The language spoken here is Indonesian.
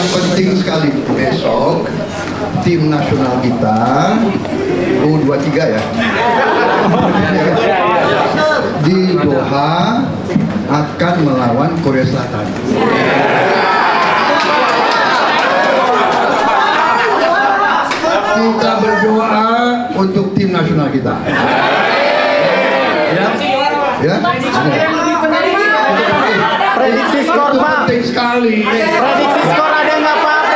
penting sekali besok tim nasional kita U23 ya di Doha akan melawan Korea Selatan. Kita berdoa untuk tim nasional kita. Ya. Prediksi skor, Pak. Penting sekali. Prediksi skor ada nggak, Pak?